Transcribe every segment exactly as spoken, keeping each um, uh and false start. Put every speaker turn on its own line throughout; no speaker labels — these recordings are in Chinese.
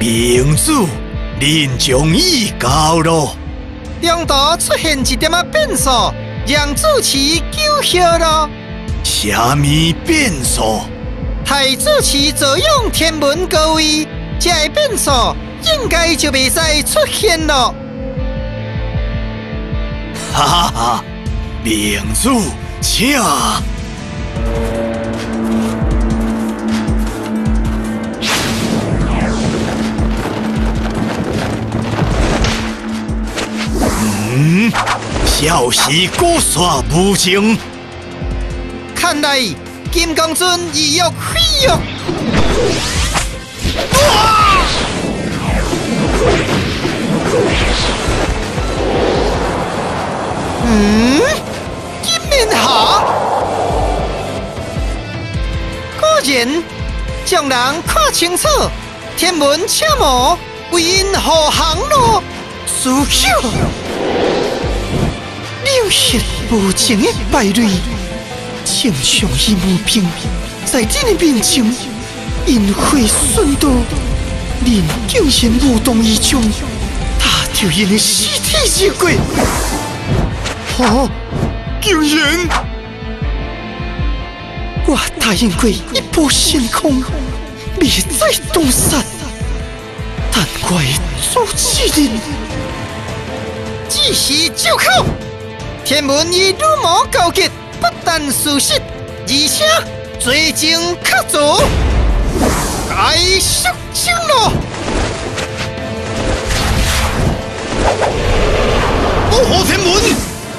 明主，您将已到咯。
中途出现一点仔变数，让主持救下咯。
啥物变数？
太主持坐拥天文高位，这个变数应该就袂再出现咯。
哈哈哈！明主，请。嗯，消息果煞无情。
看来金刚尊意欲飞跃。
哇！
嗯，金面下，果然将人看清楚，天文车模为因护航咯。输球，流血无情的败类，正常与无凭，在你的面前，因火顺道，您竟然无动于衷，打掉因的尸体而过。哦，竟然！我答应过一步先空，未再动杀，但我会阻止您。只是借口，天文与鲁魔交结，不但事实，而且罪证确凿，该肃清了。不火天文！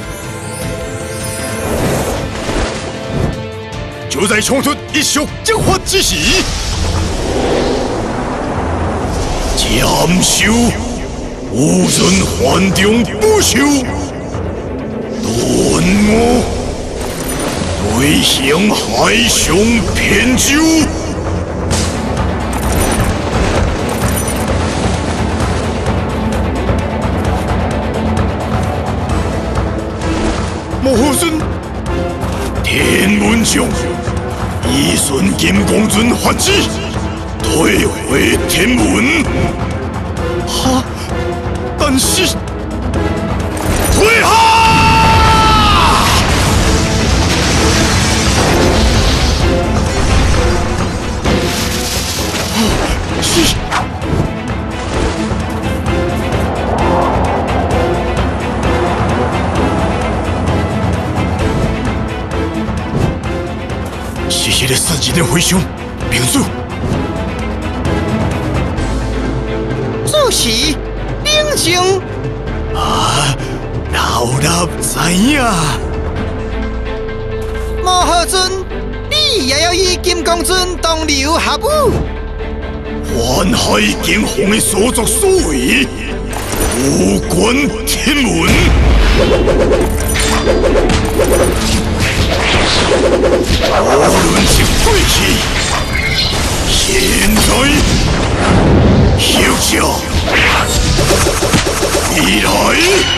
就在冲突一触即发之时，斩首。无人环中不朽，断我对向海上偏舟。魔神，天文将依顺金刚尊法旨，退回天文。哈！但是，退下！是。谢谢你自己的回乡，明主。
主席。冷静
啊！老衲知影。
摩诃尊，你也要与金刚尊同流合污。
环海惊鸿的所作所为，无关天文。无论是废弃，现在休想！你来！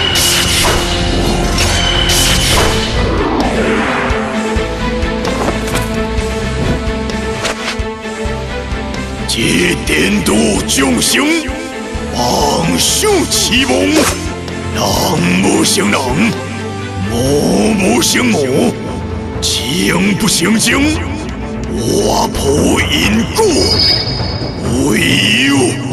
这颠倒众生，妄想欺妄，人无成人，魔无成魔，情不成情，划破因果，唯有。